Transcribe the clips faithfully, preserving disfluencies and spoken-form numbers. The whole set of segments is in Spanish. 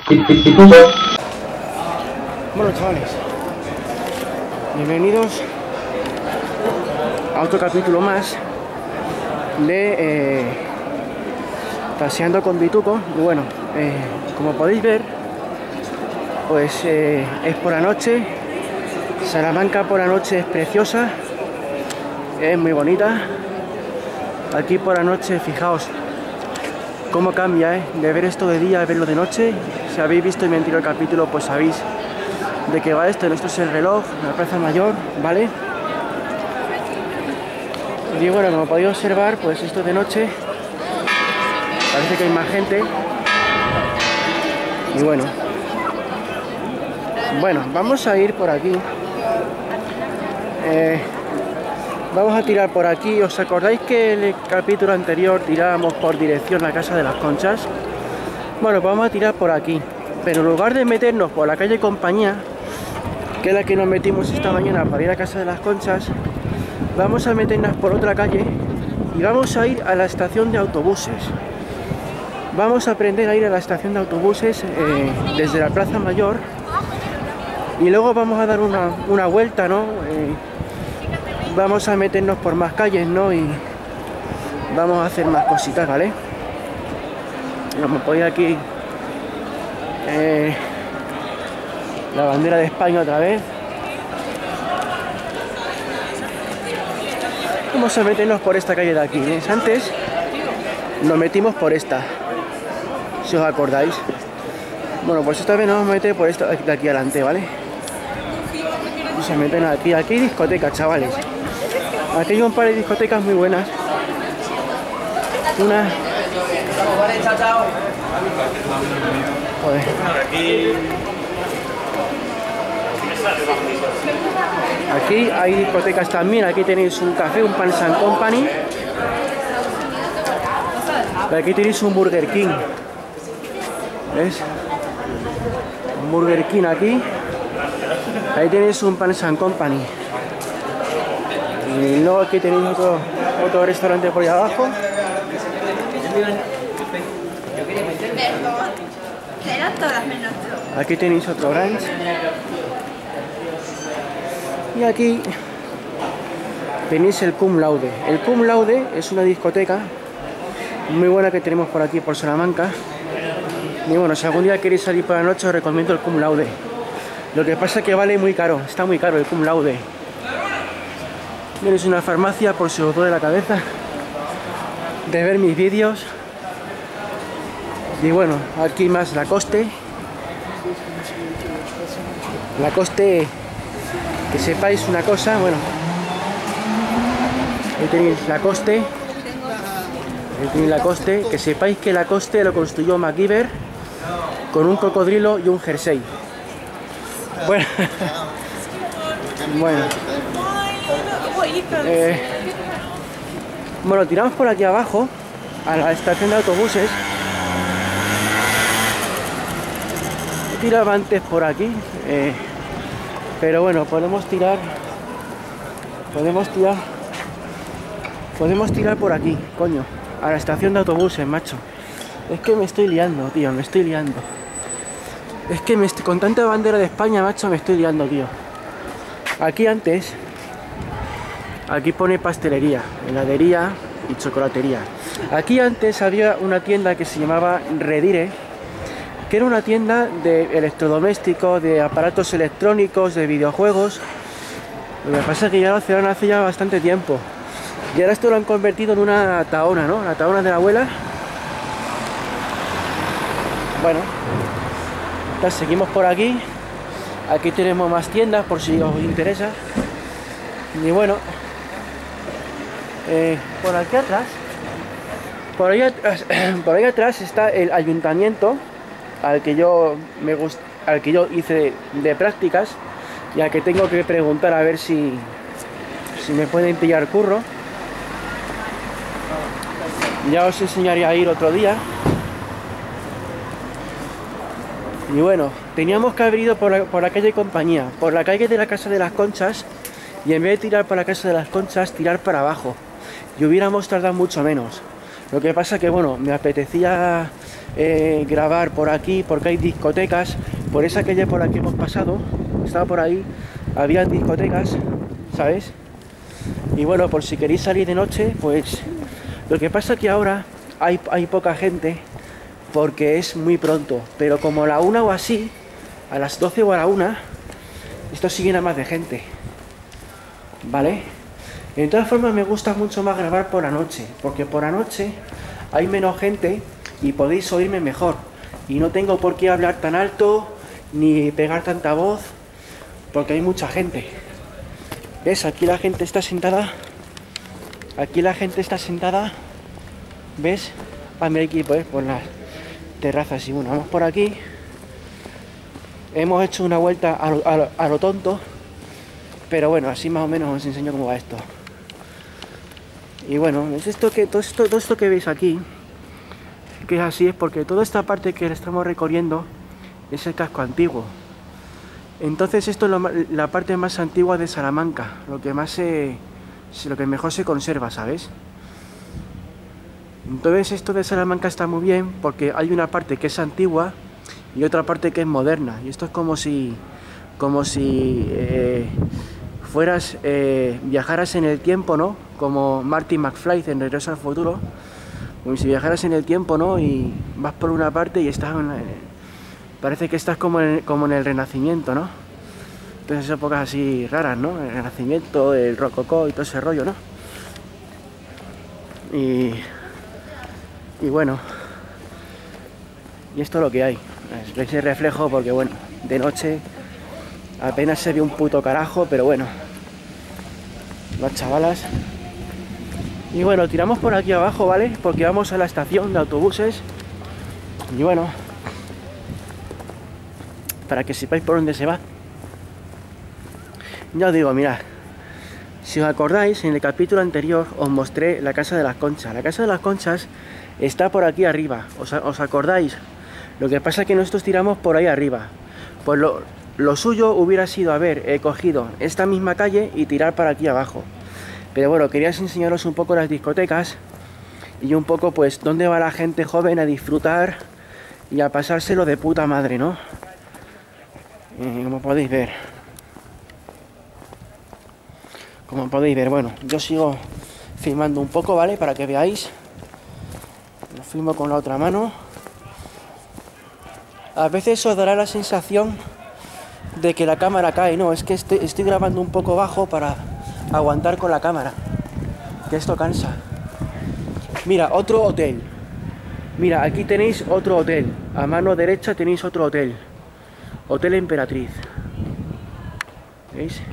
Bueno, chavales, bienvenidos a otro capítulo más de eh, Paseando con Vituco. Y bueno, eh, como podéis ver, pues eh, es por la noche. Salamanca por la noche es preciosa, es muy bonita. Aquí por la noche, fijaos cómo cambia, ¿eh? De ver esto de día a verlo de noche. Si habéis visto mi anterior capítulo, pues sabéis de qué va esto. Esto es el reloj, la Plaza Mayor, ¿vale? Y bueno, como podéis observar, pues esto de noche parece que hay más gente. Y bueno, bueno, vamos a ir por aquí. Eh, vamos a tirar por aquí. ¿Os acordáis que en el capítulo anterior tirábamos por dirección a la Casa de las Conchas? Bueno, pues vamos a tirar por aquí, pero en lugar de meternos por la calle Compañía, que es la que nos metimos esta mañana para ir a Casa de las Conchas, vamos a meternos por otra calle y vamos a ir a la estación de autobuses. Vamos a aprender a ir a la estación de autobuses eh, desde la Plaza Mayor, y luego vamos a dar una, una vuelta, ¿no? Eh, vamos a meternos por más calles, ¿no? Y vamos a hacer más cositas, ¿vale? Vamos a poner aquí eh, la bandera de España otra vez. Vamos a meternos por esta calle de aquí, ¿eh? Antes nos metimos por esta, si os acordáis. Bueno, pues esta vez nos vamos a meter por esta de aquí adelante, ¿vale? Y se meten aquí, aquí hay discotecas, chavales. Aquí hay un par de discotecas muy buenas. Una... Joder. Aquí hay discotecas también. Aquí tenéis un café, un Pans and Company. Y aquí tenéis un Burger King. ¿Ves? Un Burger King aquí. Ahí tenéis un Pans and Company. Y luego aquí tenéis otro, otro restaurante por ahí abajo. Aquí tenéis otro brunch. Y aquí tenéis el Cum Laude. El Cum Laude es una discoteca muy buena que tenemos por aquí, por Salamanca. Y bueno, si algún día queréis salir por la noche, os recomiendo el Cum Laude. Lo que pasa es que vale muy caro, está muy caro el Cum Laude. Tenéis una farmacia por si os duele la cabeza de ver mis vídeos. Y bueno, aquí más Lacoste. Lacoste, que sepáis una cosa, bueno, ahí tenéis Lacoste. Ahí tenéis Lacoste, que sepáis que Lacoste lo construyó MacGyver con un cocodrilo y un jersey. Bueno, bueno. Eh, bueno, tiramos por aquí abajo a la estación de autobuses. Tiraba antes por aquí, eh, pero bueno, podemos tirar, podemos tirar, podemos tirar por aquí, coño, a la estación de autobuses, macho. Es que me estoy liando, tío, me estoy liando. Es que me estoy, con tanta bandera de España, macho, me estoy liando, tío. Aquí antes, aquí pone pastelería, heladería y chocolatería. Aquí antes había una tienda que se llamaba Redire, que era una tienda de electrodomésticos, de aparatos electrónicos, de videojuegos. Lo que pasa es que ya lo cerraron hace ya bastante tiempo. Y ahora esto lo han convertido en una taona, ¿no? La taona de la abuela. Bueno, entonces seguimos por aquí. Aquí tenemos más tiendas por si os interesa. Y bueno, eh, por aquí atrás, por ahí atrás, por ahí atrás está el ayuntamiento al que yo me gust al que yo hice de, de prácticas, y al que tengo que preguntar a ver si si me pueden pillar curro. Ya os enseñaré a ir otro día. Y bueno, teníamos que haber ido por la, por la calle Compañía, por la calle de la Casa de las Conchas, y en vez de tirar por la Casa de las Conchas, tirar para abajo, y hubiéramos tardado mucho menos. Lo que pasa que bueno, me apetecía eh, grabar por aquí porque hay discotecas. Por esa calle por aquí hemos pasado, estaba por ahí, había discotecas, ¿sabes? Y bueno, por si queréis salir de noche, pues lo que pasa es que ahora hay, hay poca gente porque es muy pronto, pero como a la una o así, a las doce o a la una, esto sí llena más de gente, ¿vale? De todas formas me gusta mucho más grabar por la noche, porque por la noche hay menos gente y podéis oírme mejor. Y no tengo por qué hablar tan alto, ni pegar tanta voz, porque hay mucha gente. ¿Ves? Aquí la gente está sentada. Aquí la gente está sentada. ¿Ves? Ah, mira aquí, pues, por las terrazas. Y bueno, vamos por aquí. Hemos hecho una vuelta a lo, a lo, a lo tonto. Pero bueno, así más o menos os enseño cómo va esto. Y bueno, es esto que, todo, esto, todo esto que veis aquí, que es así, es porque toda esta parte que estamos recorriendo es el casco antiguo. Entonces esto es lo, la parte más antigua de Salamanca, lo que más se, lo que mejor se conserva, ¿sabes? Entonces esto de Salamanca está muy bien porque hay una parte que es antigua y otra parte que es moderna. Y esto es como si, como si eh, fueras, eh, viajaras en el tiempo, ¿no? Como Marty McFly en Regreso al Futuro. Como si viajaras en el tiempo, ¿no? Y vas por una parte y estás en, parece que estás como en, como en el Renacimiento, ¿no? Entonces épocas así raras, ¿no? El Renacimiento, el Rococó y todo ese rollo, ¿no? Y, y bueno, y esto es lo que hay. Veis el reflejo porque, bueno, de noche apenas se ve un puto carajo, pero bueno, las chavalas. Y bueno, tiramos por aquí abajo, ¿vale? Porque vamos a la estación de autobuses. Y bueno, para que sepáis por dónde se va. Ya os digo, mirad, si os acordáis, en el capítulo anterior os mostré la Casa de las Conchas. La Casa de las Conchas está por aquí arriba, ¿os, os acordáis? Lo que pasa es que nosotros tiramos por ahí arriba. Pues lo, lo suyo hubiera sido haber eh, cogido esta misma calle y tirar para aquí abajo. Pero bueno, quería enseñaros un poco las discotecas y un poco pues dónde va la gente joven a disfrutar y a pasárselo de puta madre, ¿no? Eh, como podéis ver. Como podéis ver, bueno, yo sigo filmando un poco, ¿vale? Para que veáis. Lo filmo con la otra mano. A veces os dará la sensación de que la cámara cae, no, es que estoy, estoy grabando un poco bajo para aguantar con la cámara, que esto cansa. Mira, otro hotel. Mira, aquí tenéis otro hotel. A mano derecha tenéis otro hotel. Hotel Emperatriz. ¿Veis?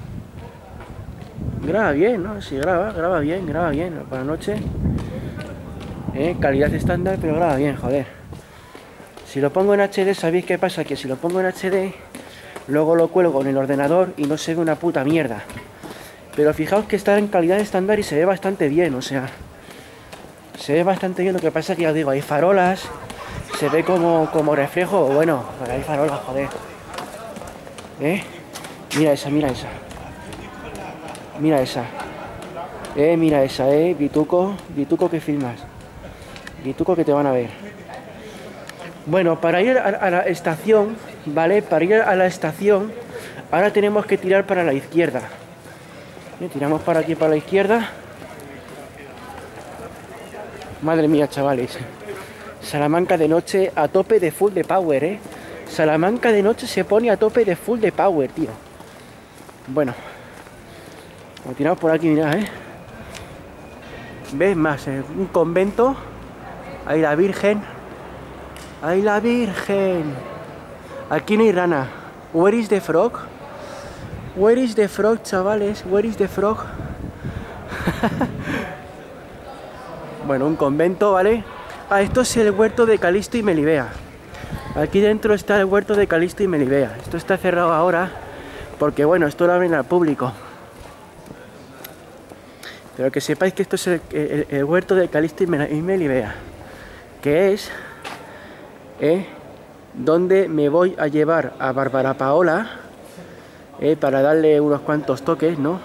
Graba bien, ¿no? Sí, graba, graba bien, graba bien. Por la noche. ¿Eh? Calidad estándar, pero graba bien, joder. Si lo pongo en H D, ¿sabéis qué pasa? Que si lo pongo en H D, luego lo cuelgo en el ordenador y no se ve una puta mierda. Pero fijaos que está en calidad estándar y se ve bastante bien, o sea, se ve bastante bien. Lo que pasa es que ya os digo, hay farolas, se ve como, como reflejo, bueno, hay farolas, joder. ¿Eh? Mira esa, mira esa. Mira esa. Eh, mira esa, eh, Vituco, Vituco que filmas. Vituco que te van a ver. Bueno, para ir a, a la estación, ¿vale? Para ir a la estación, ahora tenemos que tirar para la izquierda. ¿Eh? Tiramos para aquí, para la izquierda. Madre mía, chavales. Salamanca de noche a tope de full de power, ¿eh? Salamanca de noche se pone a tope de full de power, tío. Bueno. Lo tiramos por aquí, mirad, ¿eh? ¿Ves? Más, eh? Un convento. Ahí la Virgen. Ahí la Virgen. Aquí no hay rana. Where is the frog? Where is the frog, chavales? Where is the frog? Bueno, un convento, ¿vale? Ah, esto es el huerto de Calisto y Melibea. Aquí dentro está el huerto de Calisto y Melibea. Esto está cerrado ahora porque, bueno, esto lo abren al público. Pero que sepáis que esto es el, el, el huerto de Calisto y Melibea, que es eh, donde me voy a llevar a Bárbara Paola eh, para darle unos cuantos toques, ¿no?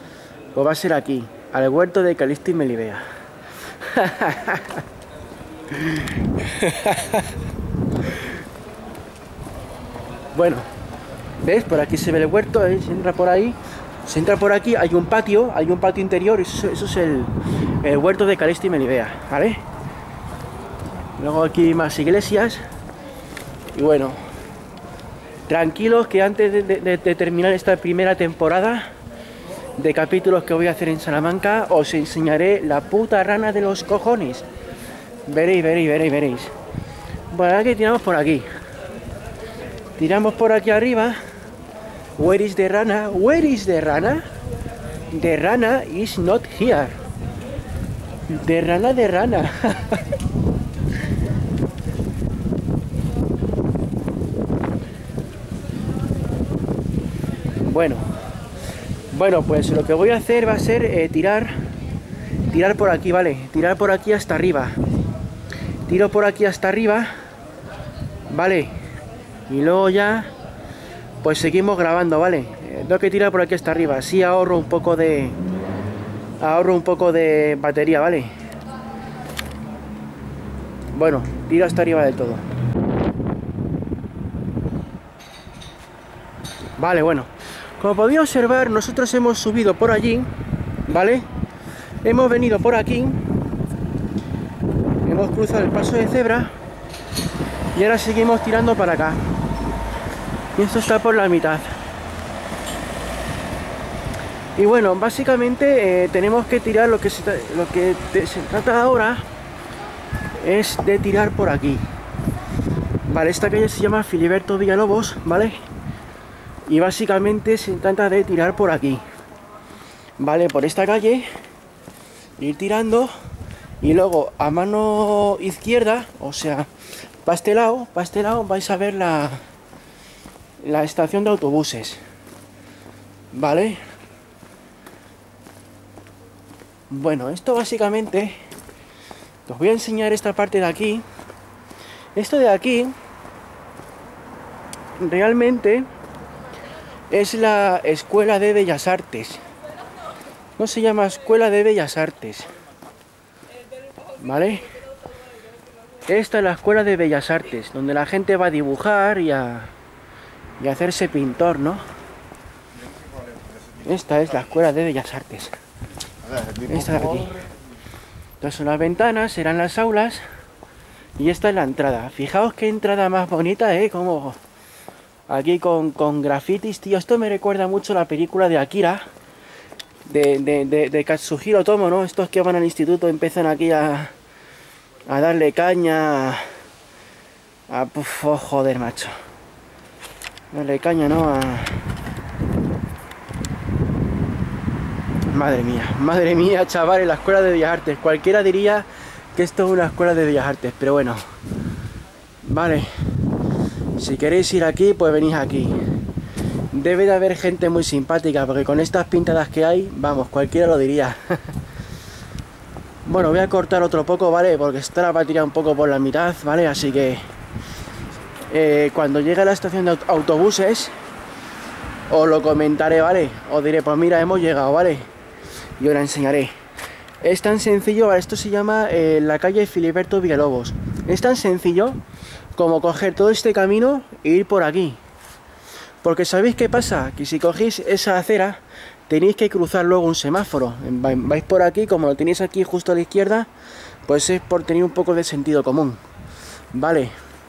Pues va a ser aquí, al huerto de Calisto y Melibea. Bueno, ¿ves? Por aquí se ve el huerto, ¿eh? Se entra por ahí. Se entra por aquí, hay un patio, hay un patio interior, eso, eso es el, el huerto de Calixto y Melibea, ¿vale? Luego aquí más iglesias. Y bueno, tranquilos que antes de, de, de terminar esta primera temporada de capítulos que voy a hacer en Salamanca, os enseñaré la puta rana de los cojones. Veréis, veréis, veréis, veréis. Bueno, aquí tiramos por aquí. Tiramos por aquí arriba. Where is the rana? Where is the rana? The rana is not here. The rana de rana. Bueno. Bueno, pues lo que voy a hacer va a ser eh, tirar tirar por aquí, ¿vale? Tirar por aquí hasta arriba. Tiro por aquí hasta arriba, ¿vale? Y luego ya pues seguimos grabando, ¿vale? Eh, tengo que tirar por aquí hasta arriba, así ahorro un poco de ahorro un poco de batería, ¿vale? Bueno, tiro hasta arriba del todo. Vale, bueno. Como podéis observar, nosotros hemos subido por allí, ¿vale? Hemos venido por aquí, hemos cruzado el paso de cebra y ahora seguimos tirando para acá. Y esto está por la mitad. Y bueno, básicamente eh, tenemos que tirar lo que se, lo que te, se trata ahora es de tirar por aquí. Vale, esta calle se llama Filiberto Villalobos, ¿vale? Y básicamente se trata de tirar por aquí, vale, por esta calle, ir tirando y luego a mano izquierda, o sea, para este lado, para este lado vais a ver la, la estación de autobuses, vale. Bueno, esto básicamente, os voy a enseñar esta parte de aquí. Esto de aquí, realmente es la Escuela de Bellas Artes. No se llama Escuela de Bellas Artes, ¿vale? Esta es la Escuela de Bellas Artes, donde la gente va a dibujar y a, y a hacerse pintor, ¿no? Esta es la Escuela de Bellas Artes. Esta de aquí. Estas son las ventanas, serán las aulas. Y esta es la entrada. Fijaos qué entrada más bonita, ¿eh? Como aquí con, con grafitis, tío. Esto me recuerda mucho a la película de Akira, de, de, de, de Katsuhiro Tomo, ¿no? Estos que van al instituto empiezan aquí a, a darle caña a... a puf, oh, joder, macho. Darle caña, ¿no? A... Madre mía, madre mía, chaval, en la Escuela de Bellas Artes. Cualquiera diría que esto es una Escuela de Bellas Artes, pero bueno. Vale. Si queréis ir aquí, pues venís aquí. Debe de haber gente muy simpática, porque con estas pintadas que hay, vamos, cualquiera lo diría. Bueno, voy a cortar otro poco, ¿vale? Porque esta la va a tirar un poco por la mitad, ¿vale? Así que eh, cuando llegue a la estación de autobuses, os lo comentaré, ¿vale? Os diré, pues mira, hemos llegado, ¿vale? Y os la enseñaré. Es tan sencillo, ¿vale? Esto se llama eh, la calle Filiberto Villalobos. Es tan sencillo como coger todo este camino e ir por aquí. Porque ¿sabéis qué pasa? Que si cogéis esa acera, tenéis que cruzar luego un semáforo. Vais por aquí, como lo tenéis aquí justo a la izquierda, pues es por tener un poco de sentido común. Vale.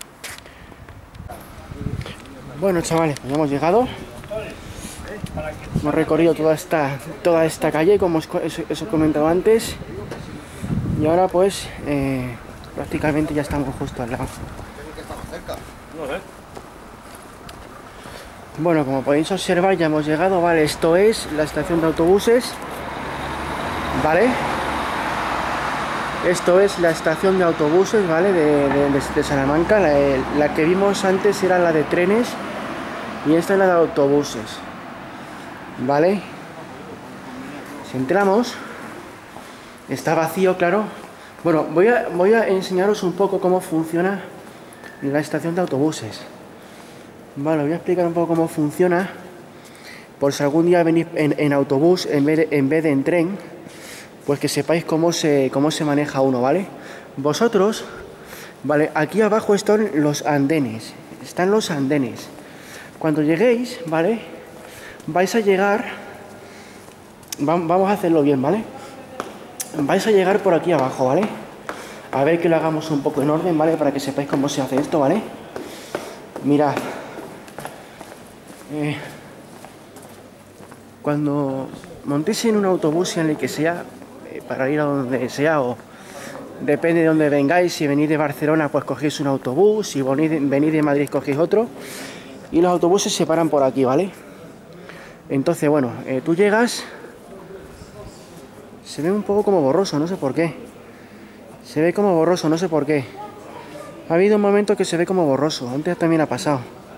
Bueno, chavales, pues ya hemos llegado. Hemos recorrido toda esta, toda esta calle, como os, os he comentado antes. Y ahora pues eh, prácticamente ya estamos justo al lado. Bueno, como podéis observar, ya hemos llegado, ¿vale? Esto es la estación de autobuses, ¿vale? Esto es la estación de autobuses, ¿vale? De, de, de Salamanca. La, la que vimos antes era la de trenes y esta es la de autobuses, ¿vale? Si entramos, está vacío, claro. Bueno, voy a, voy a enseñaros un poco cómo funciona la estación de autobuses. Vale, voy a explicar un poco cómo funciona, por si algún día venís en, en autobús en vez, de, en vez de en tren, pues que sepáis cómo se, cómo se maneja uno, ¿vale? Vosotros Vale, aquí abajo están los andenes, están los andenes. Cuando lleguéis, ¿vale? Vais a llegar, vamos a hacerlo bien, ¿vale? Vais a llegar por aquí abajo, ¿vale? A ver que lo hagamos un poco en orden, ¿vale? Para que sepáis cómo se hace esto, ¿vale? Mirad. Eh, cuando montéis en un autobús, en el que sea, eh, para ir a donde sea, o depende de dónde vengáis, si venís de Barcelona, pues cogéis un autobús, si venís de, venís de Madrid, cogéis otro, y los autobuses se paran por aquí, ¿vale? Entonces, bueno, eh, tú llegas, se ve un poco como borroso, no sé por qué. Se ve como borroso, no sé por qué. Ha habido un momento que se ve como borroso, antes también ha pasado.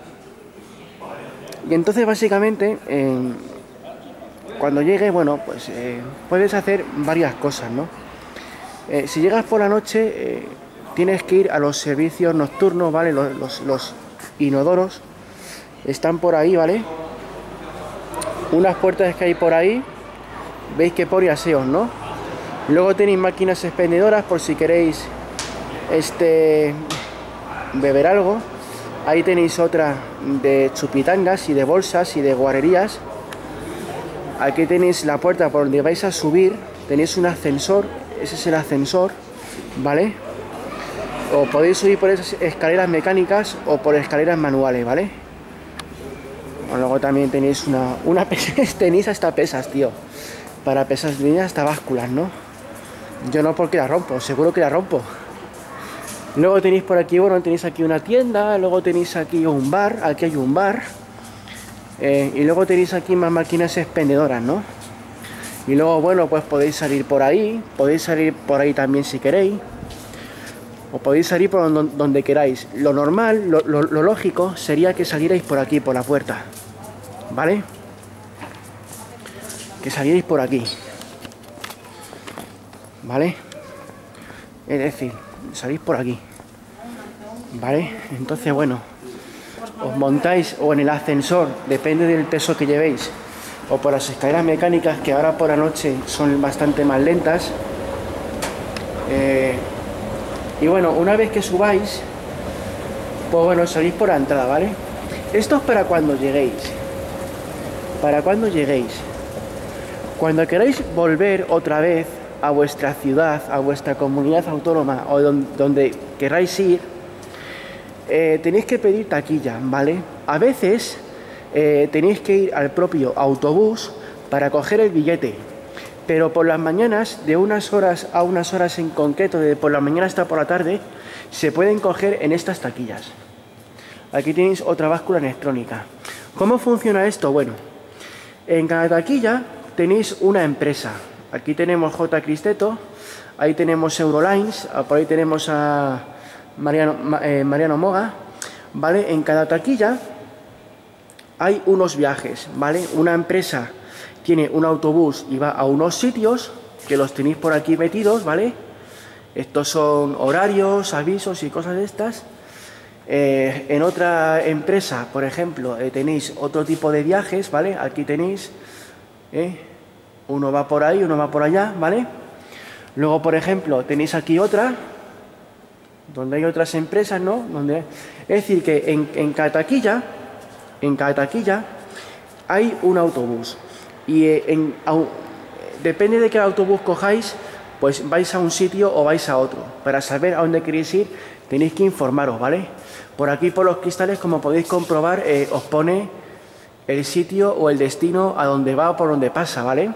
Y entonces, básicamente, eh, cuando llegue, bueno, pues eh, puedes hacer varias cosas, ¿no? Eh, si llegas por la noche, eh, tienes que ir a los servicios nocturnos, ¿vale? Los, los, los inodoros están por ahí, ¿vale? Unas puertas que hay por ahí, veis que pone aseos, ¿no? Luego tenéis máquinas expendedoras por si queréis este beber algo. Ahí tenéis otra de chupitangas y de bolsas y de guarrerías. Aquí tenéis la puerta por donde vais a subir. Tenéis un ascensor, ese es el ascensor, ¿vale? O podéis subir por esas escaleras mecánicas o por escaleras manuales, ¿vale? O luego también tenéis una, una tenéis hasta pesas, tío. Para pesas tenéis hasta básculas, ¿no? Yo no, porque la rompo, seguro que la rompo. Luego tenéis por aquí, bueno, tenéis aquí una tienda, luego tenéis aquí un bar, aquí hay un bar. Eh, y luego tenéis aquí más máquinas expendedoras, ¿no? Y luego, bueno, pues podéis salir por ahí, podéis salir por ahí también si queréis. O podéis salir por donde, donde queráis. Lo normal, lo, lo, lo lógico sería que salierais por aquí, por la puerta. ¿Vale? Que salierais por aquí. ¿Vale? Es decir, salís por aquí. ¿Vale? Entonces, bueno, os montáis o en el ascensor, depende del peso que llevéis, o por las escaleras mecánicas, que ahora por la noche son bastante más lentas. Eh, y bueno, una vez que subáis, pues bueno, salís por la entrada, ¿vale? Esto es para cuando lleguéis. Para cuando lleguéis. Cuando queráis volver otra vez a vuestra ciudad, a vuestra comunidad autónoma o donde, donde queráis ir, eh, tenéis que pedir taquilla, ¿vale? A veces eh, tenéis que ir al propio autobús para coger el billete, pero por las mañanas, de unas horas a unas horas en concreto, de por la mañana hasta por la tarde, se pueden coger en estas taquillas. Aquí tenéis otra báscula electrónica. ¿Cómo funciona esto? Bueno, en cada taquilla tenéis una empresa. Aquí tenemos J. Cristeto, ahí tenemos Eurolines, por ahí tenemos a Mariano, eh, Mariano Moga, ¿vale? En cada taquilla hay unos viajes, ¿vale? Una empresa tiene un autobús y va a unos sitios que los tenéis por aquí metidos, ¿vale? Estos son horarios, avisos y cosas de estas. Eh, en otra empresa, por ejemplo, eh, tenéis otro tipo de viajes, ¿vale? Aquí tenéis... Eh, uno va por ahí, uno va por allá, ¿vale? Luego, por ejemplo, tenéis aquí otra, donde hay otras empresas, ¿no? Donde, es decir, que en, en cada taquilla, en cada taquilla hay un autobús. Y eh, en, au, depende de qué autobús cojáis, pues vais a un sitio o vais a otro. Para saber a dónde queréis ir, tenéis que informaros, ¿vale? Por aquí, por los cristales, como podéis comprobar, eh, os pone el sitio o el destino a donde va o por donde pasa, ¿vale?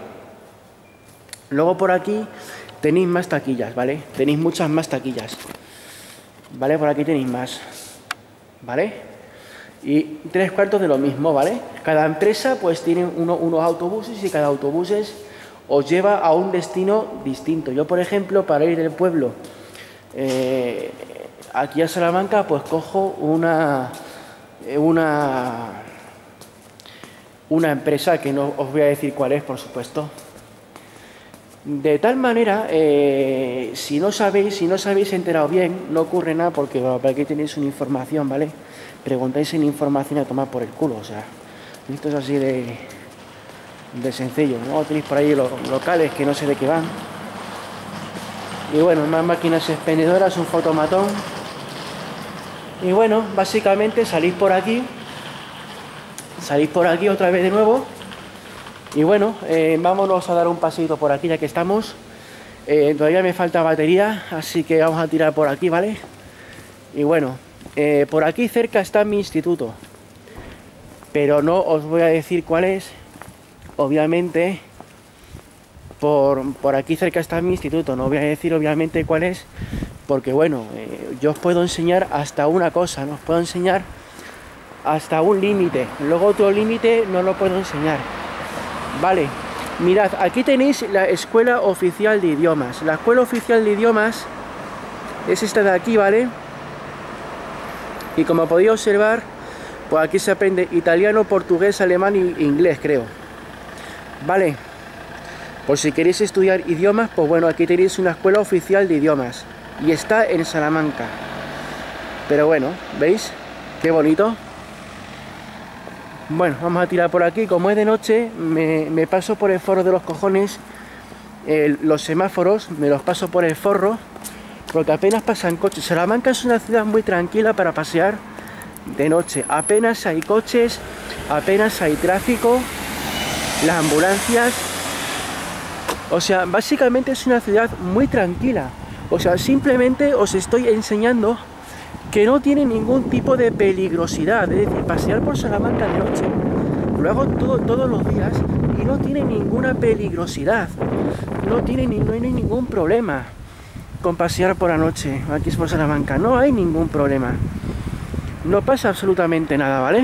Luego por aquí tenéis más taquillas, ¿vale? Tenéis muchas más taquillas, ¿vale? Por aquí tenéis más, ¿vale? Y tres cuartos de lo mismo, ¿vale? Cada empresa pues tiene uno, unos autobuses y cada autobús os lleva a un destino distinto. Yo, por ejemplo, para ir del pueblo eh, aquí a Salamanca, pues cojo una, una, una empresa que no os voy a decir cuál es, por supuesto. De tal manera, eh, si no sabéis, si no os habéis enterado bien, no ocurre nada porque bueno, aquí tenéis una información, ¿vale? Preguntáis en información a tomar por el culo, o sea, esto es así de, de sencillo, ¿no? Tenéis por ahí los locales que no sé de qué van. Y bueno, más máquinas expendedoras, un fotomatón, Y bueno, básicamente salís por aquí, salís por aquí otra vez de nuevo. Y bueno, eh, vámonos a dar un paseito por aquí ya que estamos. Eh, todavía me falta batería, así que vamos a tirar por aquí, ¿vale? Y bueno, eh, por aquí cerca está mi instituto, pero no os voy a decir cuál es, obviamente. Por, por aquí cerca está mi instituto, no voy a decir obviamente cuál es, porque bueno, eh, yo os puedo enseñar hasta una cosa, no os puedo enseñar hasta un límite, luego otro límite no lo puedo enseñar. Vale, mirad, aquí tenéis la Escuela Oficial de Idiomas. La Escuela Oficial de Idiomas es esta de aquí, ¿vale? Y como podéis observar, pues aquí se aprende italiano, portugués, alemán e inglés, creo. Vale, por si queréis estudiar idiomas, pues bueno, aquí tenéis una Escuela Oficial de Idiomas. Y está en Salamanca. Pero bueno, ¿veis? Qué bonito. Bueno, vamos a tirar por aquí. Como es de noche, me, me paso por el forro de los cojones. Eh, los semáforos, me los paso por el forro, porque apenas pasan coches. Salamanca es una ciudad muy tranquila para pasear de noche. Apenas hay coches, apenas hay tráfico, las ambulancias. O sea, básicamente es una ciudad muy tranquila. O sea, simplemente os estoy enseñando que no tiene ningún tipo de peligrosidad, es decir, pasear por Salamanca de noche, lo hago todo, todos los días y no tiene ninguna peligrosidad, no tiene ni, no hay ningún problema con pasear por la noche aquí por Salamanca, no hay ningún problema, no pasa absolutamente nada, ¿vale?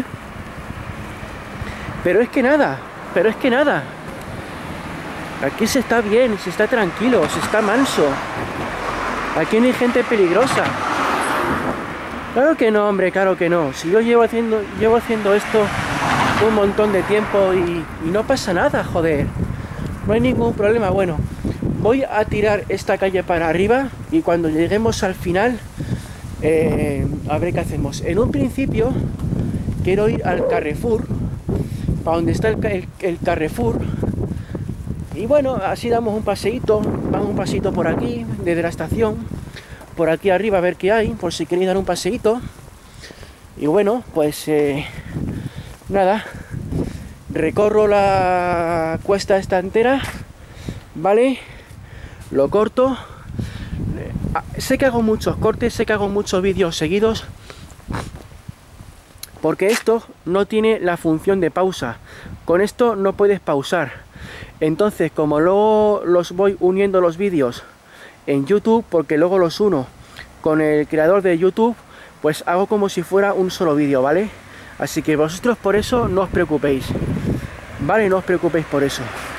Pero es que nada, pero es que nada, aquí se está bien, se está tranquilo, se está manso, aquí no hay gente peligrosa. Claro que no, hombre, claro que no. Si yo llevo haciendo, llevo haciendo esto un montón de tiempo y, y no pasa nada, joder. No hay ningún problema. Bueno, voy a tirar esta calle para arriba y cuando lleguemos al final, eh, a ver qué hacemos. En un principio, quiero ir al Carrefour, para donde está el, el, el Carrefour. Y bueno, así damos un paseíto, vamos un pasito por aquí, desde la estación. Por aquí arriba a ver qué hay, por si queréis dar un paseíto. Y bueno, pues eh, nada, recorro la cuesta esta entera, ¿vale? Lo corto. Sé que hago muchos cortes, sé que hago muchos vídeos seguidos, porque esto no tiene la función de pausa. Con esto no puedes pausar. Entonces, como luego los voy uniendo los vídeos en YouTube, porque luego los uno con el creador de YouTube, pues hago como si fuera un solo vídeo, ¿vale? Así que vosotros por eso no os preocupéis, ¿vale? No os preocupéis por eso.